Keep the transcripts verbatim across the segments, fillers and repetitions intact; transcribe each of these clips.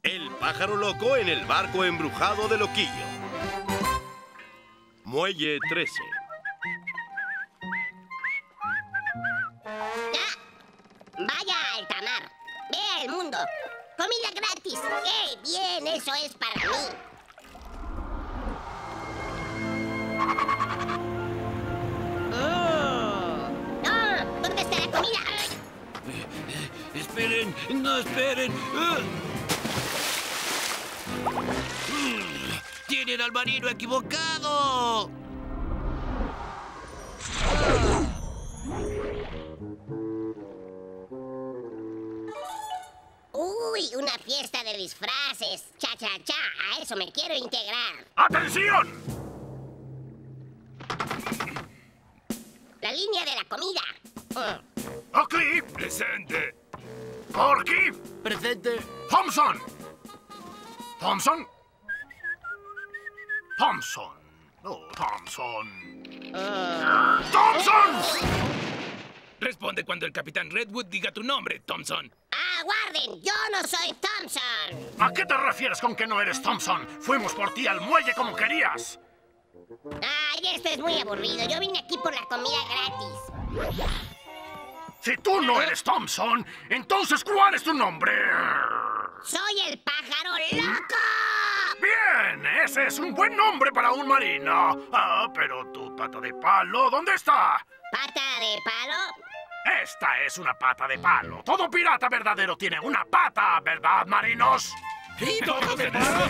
El pájaro loco en el barco embrujado de Loquillo. Muelle trece. ¡Ah! ¡Vaya a alta mar! ¡Vea el mundo! ¡Comida gratis! ¡Qué bien! ¡Eso es para mí! Mm. ¡No! ¿Dónde está la comida? Eh, eh, ¡Esperen! ¡No esperen! ¡Ah! ¡Tienen al marino equivocado! ¡Uy! ¡Una fiesta de disfraces! ¡Cha, cha, cha! A eso me quiero integrar. ¡Atención! La línea de la comida. Mm. Oakley, presente. Porky, Presente. Thompson. Thompson. Thompson. Oh, Thompson. ¡Thompson! Responde cuando el capitán Redwood diga tu nombre, Thompson. ¡Aguarden! ¡Yo no soy Thompson! ¿A qué te refieres con que no eres Thompson? Fuimos por ti al muelle como querías. ¡Ay, esto es muy aburrido! Yo vine aquí por la comida gratis. Si tú no eres Thompson, entonces ¿cuál es tu nombre? ¡Soy el pájaro loco! ¡Bien! Ese es un buen nombre para un marino. Ah, pero tu pata de palo, ¿dónde está? ¿Pata de palo? Esta es una pata de palo. Todo pirata verdadero tiene una pata, ¿verdad, marinos? ¡Sí, todo de palo!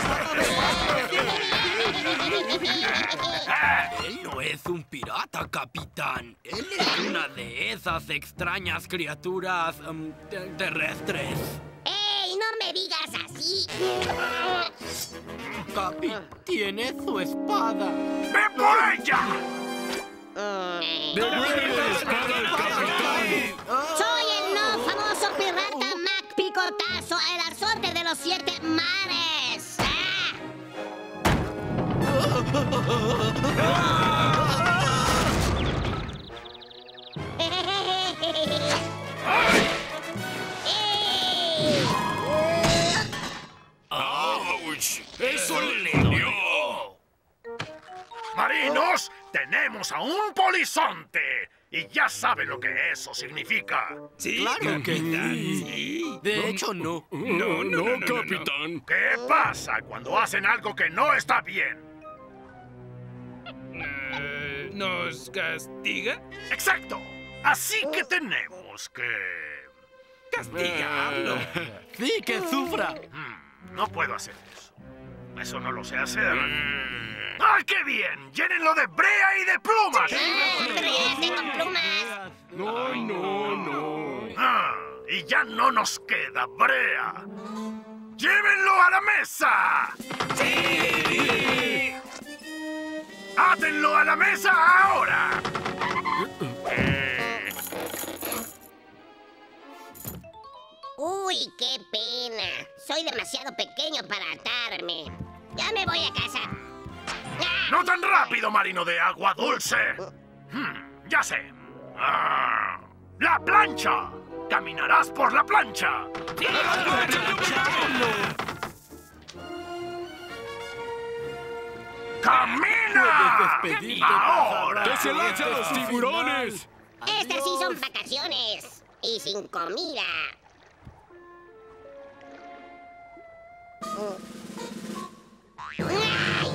Él no es un pirata, capitán. Él es una de esas extrañas criaturas um, te- terrestres. ¡Ey, no me digas así! Capi, tiene su espada. ¡Ve por ella! ¡Soy el no famoso pirata Mac Picotazo, el azote de los siete mares! ¡Auch! ¡Eso le dolió! ¡Marinos! ¡Tenemos a un polizonte! Y ya saben lo que eso significa. Sí, Claro que capitán. sí. Sí. De hecho, no. No, no, no, no, no, capitán. ¿Qué pasa cuando hacen algo que no está bien? Eh, ¿Nos castiga? ¡Exacto! Así que tenemos que... ¡Castigarlo! Sí, que sufra. Hmm, no puedo hacer eso. Eso no lo sé hacer. ¡Ay, qué bien! ¡Llénenlo de brea y de plumas! ¡Pero ya tengo plumas! No, no, no. Ah, y ya no nos queda brea. ¡Llévenlo a la mesa! ¡Sí! ¡Átenlo a la mesa ahora! Eh, ¡Uy, qué pena! Soy demasiado pequeño para atarme. Ya me voy a casa. ¡Ah! ¡No tan rápido, marino de agua dulce! Hmm, ya sé. Ah, ¡la plancha! ¡Caminarás por la plancha! ¡Camina! Puedes despedirte, ¡Ahora! ¡Que se lancen los tiburones! Estas sí son vacaciones. Y sin comida. ¡Ay!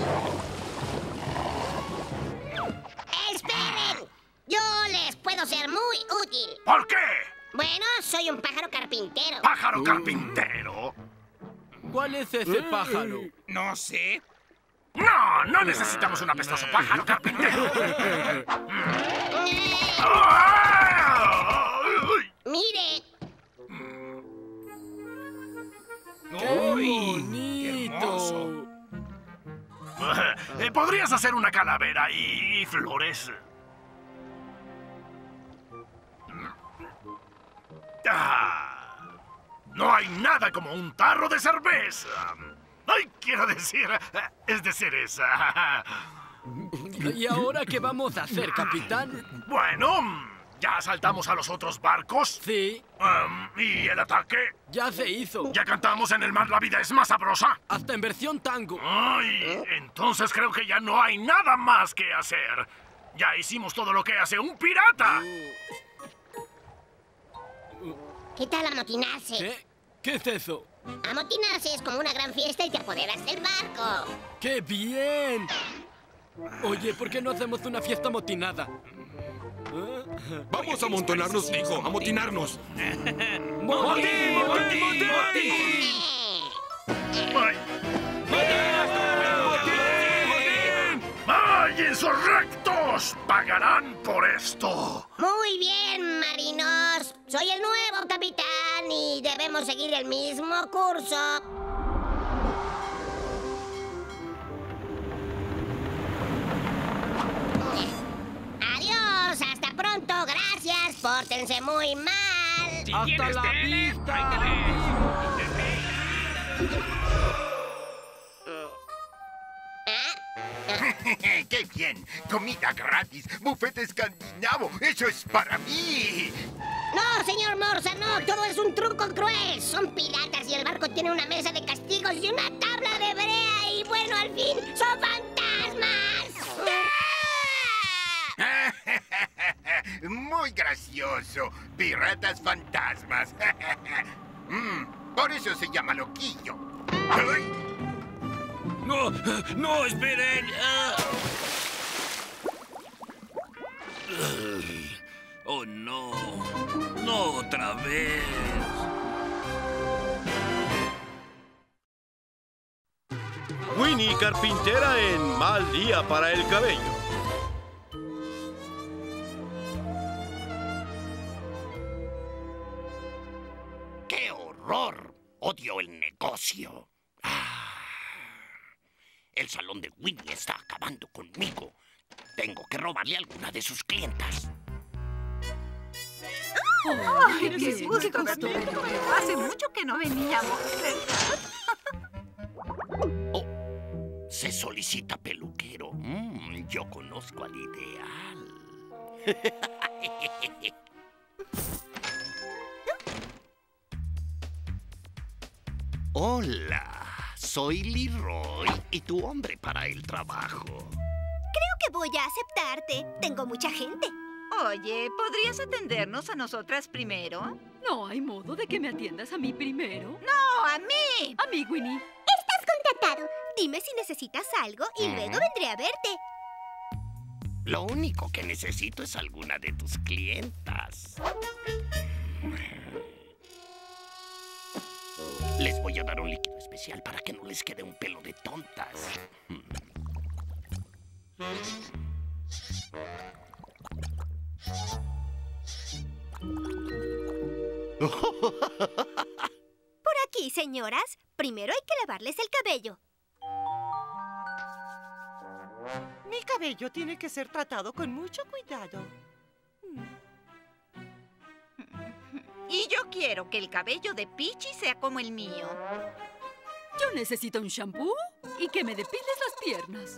¡Esperen! Yo les puedo ser muy útil. ¿Por qué? Bueno, soy un pájaro carpintero. ¡Pájaro carpintero! ¿Cuál es ese pájaro? No sé. ¡No! ¡No necesitamos un apestoso pájaro carpintero! Eh, ¡Ay! Mire, ¡Uy! ¡Qué hermoso! Eh, ¿Podrías hacer una calavera y, y flores? Ah, no hay nada como un tarro de cerveza. Ay, quiero decir, es de cereza. ¿Y ahora qué vamos a hacer, capitán? Bueno, ¿Ya asaltamos a los otros barcos? Sí, Um, ¿Y el ataque? ya se hizo. ¿Ya cantamos en el mar La vida es más sabrosa? Hasta en versión tango. Ay, entonces creo que ya no hay nada más que hacer. Ya hicimos todo lo que hace un pirata. ¿Qué tal amotinarse? ¿Qué? ¿Qué es eso? Amotinarse es como una gran fiesta y te apoderas del barco. ¡Qué bien! Oye, ¿por qué no hacemos una fiesta motinada? Vamos a amontonarnos, dijo. Amotinarnos. ¡Motín, motín, motín! ¡Ay! ¡Ay, insurrectos! ¡Pagarán por esto! Muy bien, marinos. Soy el nuevo capitán y debemos seguir el mismo curso. Adiós, hasta pronto, gracias. Pórtense muy mal. Si ¡Hasta quieres la tele, vista! tráetele. ¡Qué bien! Comida gratis, buffet escandinavo, eso es para mí. No, señor Morsa, no. Todo es un truco cruel. Son piratas y el barco tiene una mesa de castigos y una tabla de brea. Y bueno, al fin, son fantasmas. Muy gracioso. Piratas fantasmas. Mm, por eso se llama loquillo. ¡Ay! ¡No! ¡No, esperen! Ah. ¡Oh, no! ¡No otra vez! Winnie Carpintera en Mal Día para el Cabello. ¡Qué horror! Odio el negocio. Ah, el salón de Winnie está acabando conmigo. Tengo que robarle a alguna de sus clientas. ¡Ay, qué gusto verte! Hace mucho que no veníamos. Oh, se solicita peluquero. Mm, yo conozco al ideal. Hola, soy Leroy y tu hombre para el trabajo. Creo que voy a aceptarte. Tengo mucha gente. Oye, ¿podrías atendernos a nosotras primero? No hay modo de que me atiendas a mí primero. ¡No, a mí! A mí, Winnie. Estás contratado. Dime si necesitas algo y luego vendré a verte. Lo único que necesito es alguna de tus clientas. Les voy a dar un líquido especial para que no les quede un pelo de tontas. Por aquí, señoras. Primero hay que lavarles el cabello. Mi cabello tiene que ser tratado con mucho cuidado. Y yo quiero que el cabello de Peachy sea como el mío. Yo necesito un shampoo y que me depiles las piernas.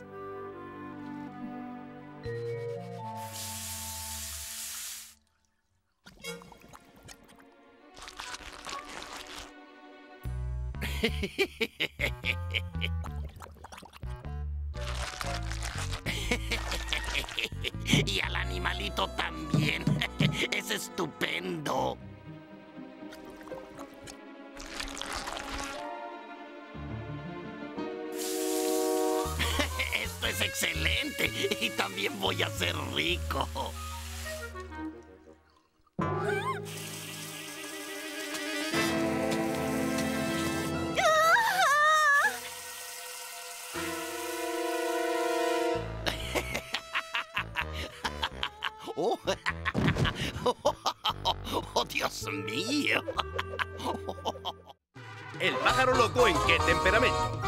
Y al animalito también. Es estupendo. Esto es excelente. Y también voy a ser rico. Oh, oh, Dios mío. El pájaro loco, ¿en qué temperamento?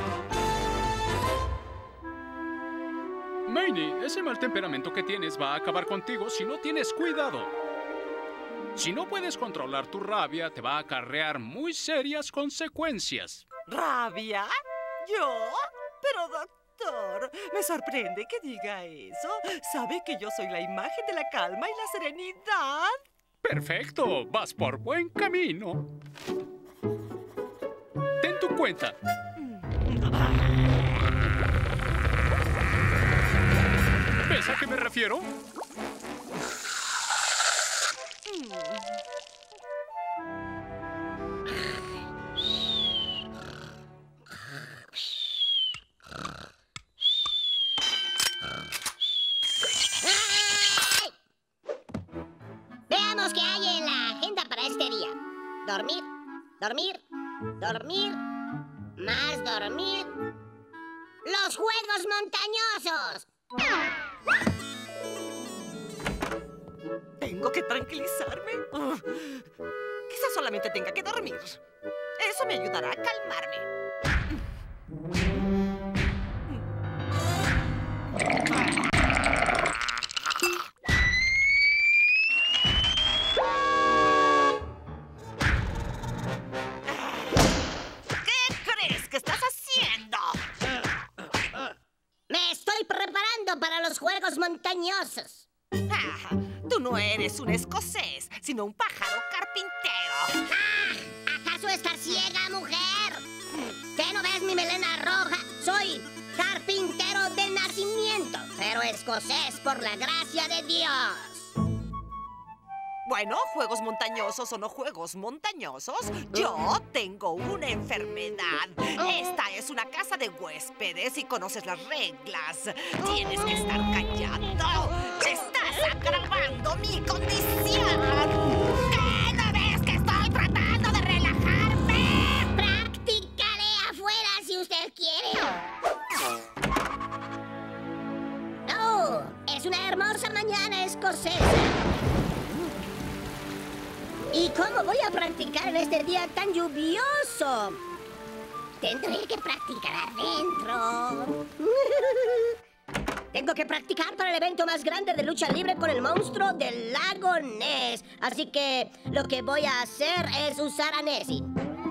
Miney, ese mal temperamento que tienes va a acabar contigo si no tienes cuidado. Si no puedes controlar tu rabia, te va a acarrear muy serias consecuencias. ¿Rabia? ¿Yo? Pero, doctor... doctor. Me sorprende que diga eso. ¿Sabe que yo soy la imagen de la calma y la serenidad? Perfecto, vas por buen camino. Ten tu cuenta. ¿Ves a qué me refiero? Veamos qué hay en la agenda para este día. Dormir, dormir, dormir, más dormir. ¡Los Juegos Montañosos! Tengo que tranquilizarme. Uh, quizás solamente tenga que dormir. Eso me ayudará a calmarme. ¿Qué crees que estás haciendo? Me estoy preparando para los Juegos Montañosos. Ah, tú no eres un escocés, sino un pájaro carpintero. ¡Ah! ¿Acaso estás ciega, mujer? ¿Qué no ves mi melena roja? Soy carpintero de nacimiento, pero escocés por la gracia de Dios. Bueno, juegos montañosos o no juegos montañosos, yo tengo una enfermedad. Esta es una casa de huéspedes y conoces las reglas. Tienes que estar callado. ¡Estás agravando mi condición! ¿Qué no ves que estoy tratando de relajarme? Practicaré afuera si usted quiere. ¡Oh! Es una hermosa mañana escocesa. ¿Y cómo voy a practicar en este día tan lluvioso? Tendré que practicar adentro. Tengo que practicar para el evento más grande de lucha libre con el monstruo del lago Ness. Así que lo que voy a hacer es usar a Nessie.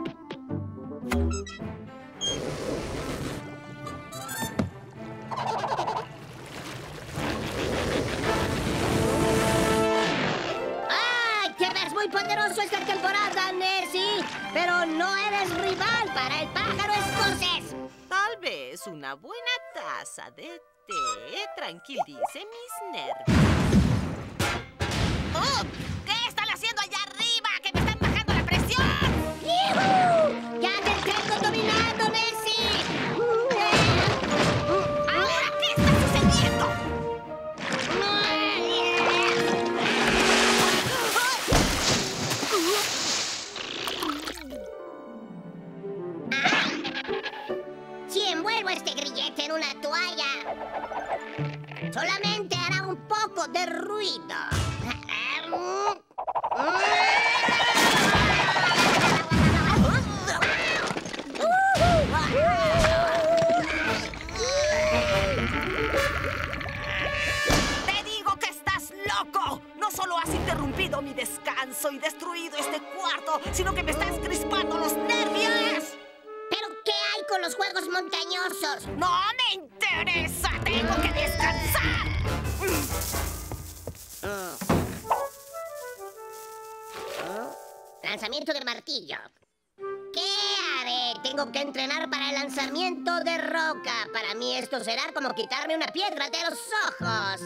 Muy poderoso esta temporada, Nessie, pero no eres rival para el pájaro escocés. Tal vez una buena taza de té tranquilice mis nervios. ¡Oh! ¿Qué están haciendo allá arriba? ¡Que me están bajando la presión! ¡Yuhu! ¡Ya te tengo dominando, Nessie! ¿Ahora qué está sucediendo? Si envuelvo este grillete en una toalla, solamente hará un poco de ruido. ¡Te digo que estás loco! No solo has interrumpido mi descanso y destruido este cuarto, sino que me estás crispando los nervios. ¿Pero qué hay con los Juegos Montañosos? ¡No me interesa! ¡Tengo que descansar! Lanzamiento del martillo. ¿Qué haré? Tengo que entrenar para el lanzamiento de roca. Para mí esto será como quitarme una piedra de los ojos.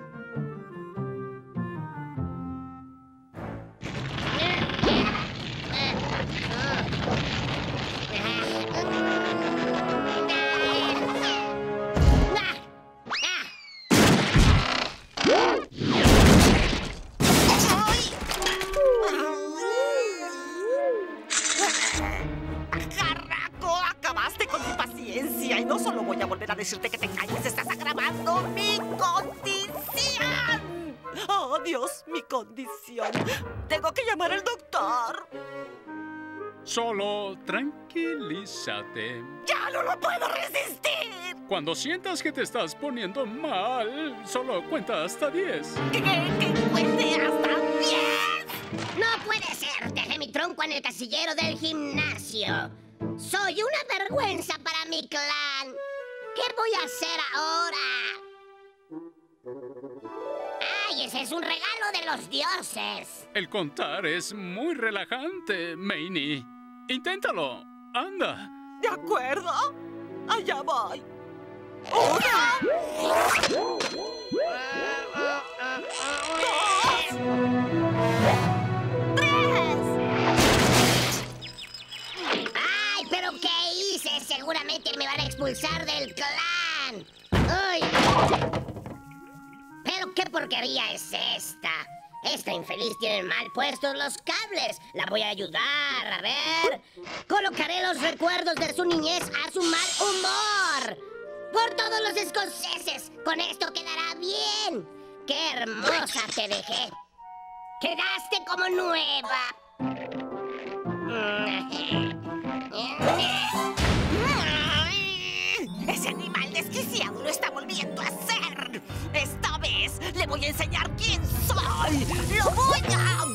¡Carraco! Acabaste con mi paciencia. Y no solo voy a volver a decirte que te calles, estás agravando mi condición. ¡Oh, Dios, mi condición! Tengo que llamar al doctor. Solo tranquilízate. ¡Ya no lo puedo resistir! Cuando sientas que te estás poniendo mal, solo cuenta hasta diez. ¿Qué? ¿Que cuente hasta diez? ¡No puede ser! Dejé mi tronco en el casillero del gimnasio. Soy una vergüenza para mi clan. ¿Qué voy a hacer ahora? ¡Ay, ese es un regalo de los dioses! El contar es muy relajante, Maney. Inténtalo. Anda. ¿De acuerdo? Allá voy. ¡Una! ¡Dos! ¡Tres! ¡Ay, pero qué hice! Seguramente me van a expulsar del clan. ¡Ay! ¿Pero qué porquería es esta? Esta infeliz tiene mal puestos los cables. La voy a ayudar, a ver. Colocaré los recuerdos de su niñez a su mal humor. Por todos los escoceses. Con esto quedará bien. ¡Qué hermosa te dejé! ¡Quedaste como nueva! ¡Ese animal desquiciado lo está volviendo a hacer! ¡Esta vez le voy a enseñar quién soy! ¡Lo voy a...!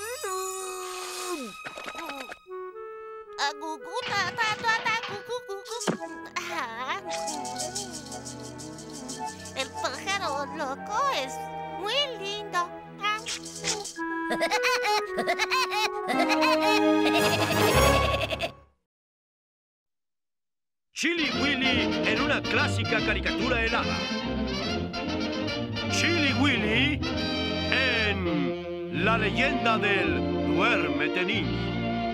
El pájaro loco es muy lindo. Chili Willy en una clásica caricatura helada. Chili Willy en La leyenda del Duérmete Niño.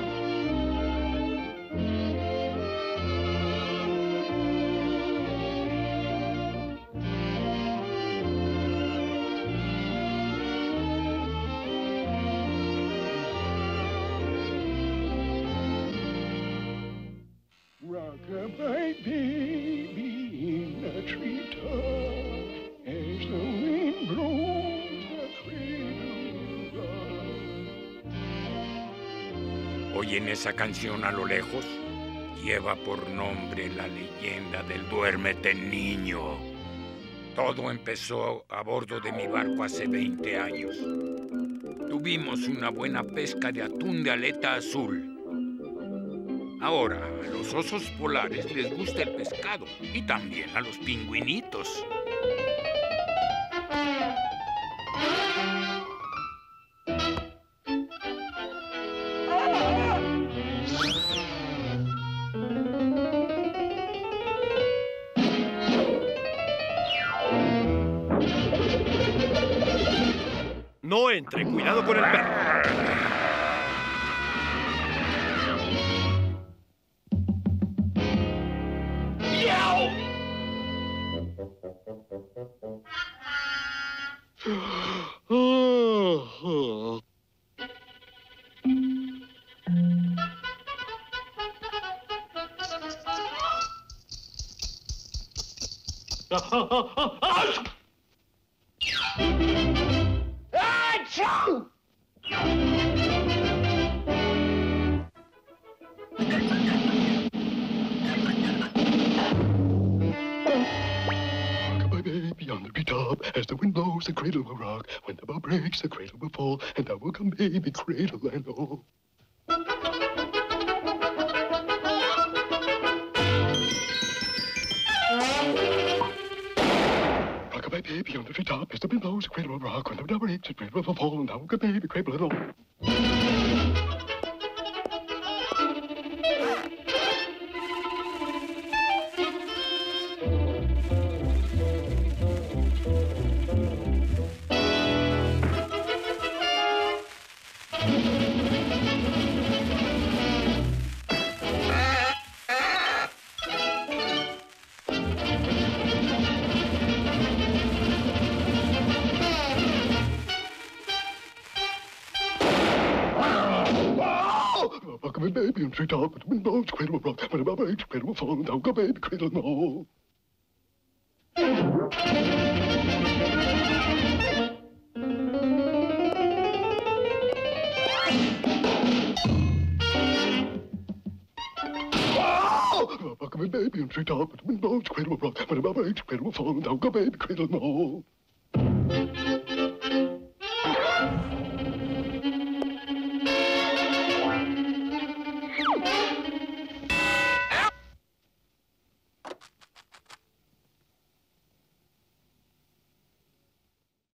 Rock-a-bye baby in a treetop, as the wind blows the cradle rock. ¿Oyen esa canción a lo lejos? Lleva por nombre la leyenda del Duérmete Niño. Todo empezó a bordo de mi barco hace veinte años. Tuvimos una buena pesca de atún de aleta azul. Ahora, a los osos polares les gusta el pescado y también a los pingüinitos. No entre, cuidado con el perro. Achoo! Rock-a-bye baby on the treetop, as the wind blows the cradle will rock. When the bow breaks the cradle will fall, and I will come baby cradle and all. Rock-a-bye baby on the treetop, as the wind blows the cradle will rock. When the bow breaks the cradle will fall, and I will come baby cradle and all. Rock-a-bye baby on the treetop, but the wind blows the cradle will rock. When the bow breaks the cradle will fall, and I will come baby cradle and all. Rock-a-bye baby on the treetop, but the wind blows the cradle will rock. When the bow breaks the cradle will fall, and I will come baby cradle and all.